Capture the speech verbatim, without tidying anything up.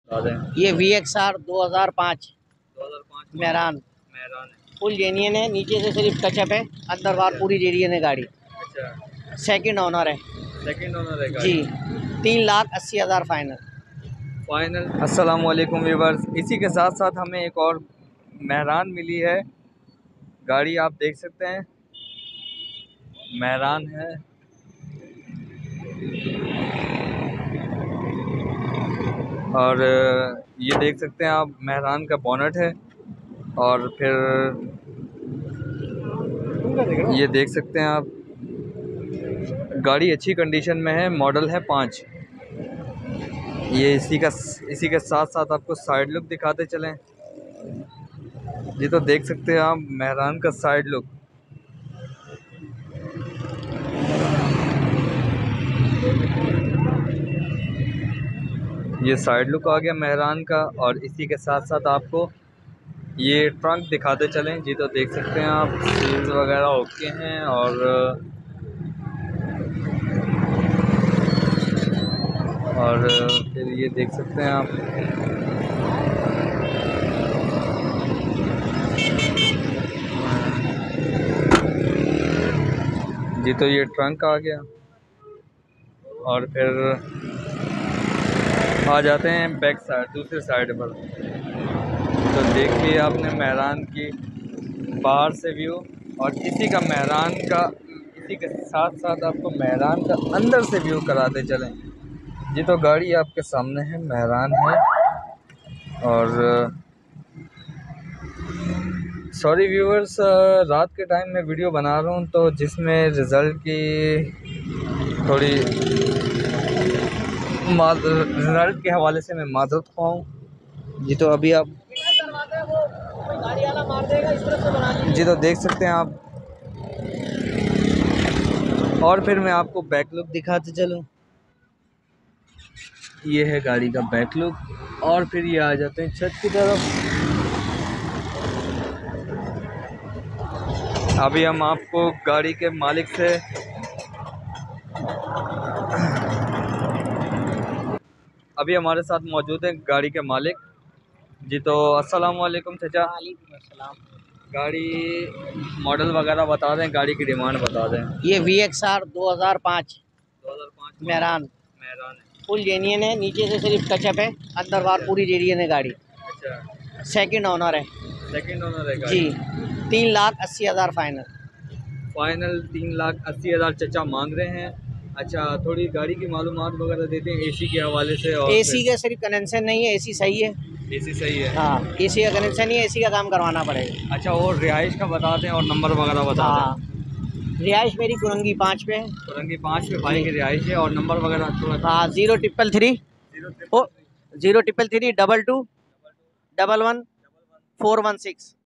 बता दें। ये वी एक्स आर दो हज़ार पाँच दो हज़ार पाँच मेहरान मेहरान है। फुल जेन्युइन है, नीचे से सिर्फ टचअप है, अंदर बाहर पूरी जेन्युइन है गाड़ी। अच्छा, सेकंड ओनर है सेकंड ओनर है गाड़ी। जी। तीन लाख अस्सी हज़ार फाइनल फाइनल। अस्सलाम वालेकुम व्यूअर्स, इसी के साथ साथ हमें एक और मेहरान मिली है गाड़ी, आप देख सकते हैं मेहरान है। और ये देख सकते हैं आप मेहरान का बोनट है। और फिर ये देख सकते हैं आप गाड़ी अच्छी कंडीशन में है, मॉडल है पाँच। ये इसी का इसी के साथ साथ आपको साइड लुक दिखाते चलें जी। तो देख सकते हैं आप मेहरान का साइड लुक। ये साइड लुक आ गया मेहरान का। और इसी के साथ साथ आपको ये ट्रंक दिखाते चलें जी। तो देख सकते हैं आप सील्स वगैरह ओके हैं। और और फिर ये देख सकते हैं आप जी। तो ये ट्रंक आ गया। और फिर आ जाते हैं बैक साइड, दूसरे साइड पर। तो देखिए आपने मेहरान की बाहर से व्यू, और इसी का मेहरान का इसी के साथ साथ आपको मेहरान का अंदर से व्यू कराते चलें जी। तो गाड़ी आपके सामने है, मेहरान है। और सॉरी व्यूअर्स, रात के टाइम में वीडियो बना रहा हूँ, तो जिसमें रिज़ल्ट की थोड़ी रिज़ल्ट के हवाले से मैं माजरत ख्वाह जी। तो अभी आप जी तो देख सकते हैं आप। और फिर मैं आपको बैक लुक दिखाते चलूँ। ये है गाड़ी का बैक लुक। और फिर ये आ जाते हैं छत की तरफ। अभी हम आपको गाड़ी के मालिक से अभी हमारे साथ मौजूद है गाड़ी के मालिक जी। तो अस्सलाम वालेकुम चाचा। वालेकुम अस्सलाम। गाड़ी मॉडल वगैरह बता दें, गाड़ी की डिमांड बता दें। ये वी एक्स आर दो हज़ार पाँच दो हज़ार पाँच मेहरान मेहरान है। फुल जेन्युइन है, नीचे से सिर्फ टचअप है, अंदर बाहर पूरी जेन्युइन है गाड़ी। अच्छा, सेकंड ओनर है सेकंड ओनर है गाड़ी। जी। तीन लाख अस्सी हज़ार फाइनल फाइनल तीन लाख अस्सी हज़ार चचा मांग रहे हैं। अच्छा, थोड़ी गाड़ी की मालूमात वगैरह देते हैं एसी के हवाले से। और एसी का सिर्फ कनेक्शन नहीं है, एसी सही है। एसी सही है। हाँ, एसी का कनेक्शन नहीं है, एसी का काम करवाना पड़ेगा। अच्छा, और रिहाइश का बता दें और नंबर वगैरह बता हाँ, दें। रिहाइश मेरी कुरंगी पाँच पे है। कुरंगी पाँच पे भाई की रिहाइश है। और नंबर वगैरह थोड़ा। हाँ, zero triple three zero o zero triple three double two double one four one six.